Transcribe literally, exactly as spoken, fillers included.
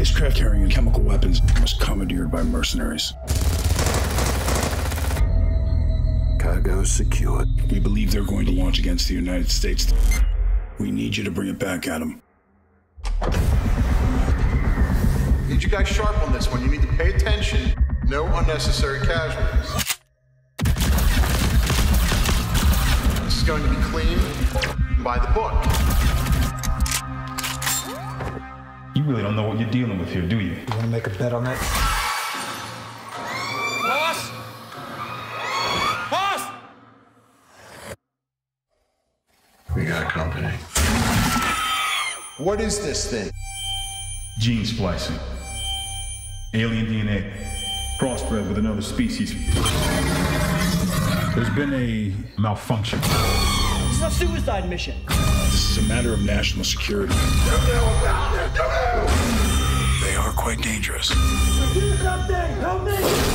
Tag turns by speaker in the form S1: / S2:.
S1: spacecraft carrying chemical weapons was commandeered by mercenaries.
S2: Cargo secured.
S1: We believe they're going to launch against the United States. We need you to bring it back at them.
S3: Need you guys sharp on this one. You need to pay attention. No unnecessary casualties. This is going to be clean by the book.
S4: You really don't know what you're dealing with here, do you?
S5: You want to make a bet on that?
S6: Boss! Boss!
S3: We got company. What is this thing?
S4: Gene splicing. Alien D N A. Crossbred with another species. There's been a malfunction.
S7: It's a suicide mission.
S1: This is a matter of national security. They are quite dangerous.
S7: Do something! Help me!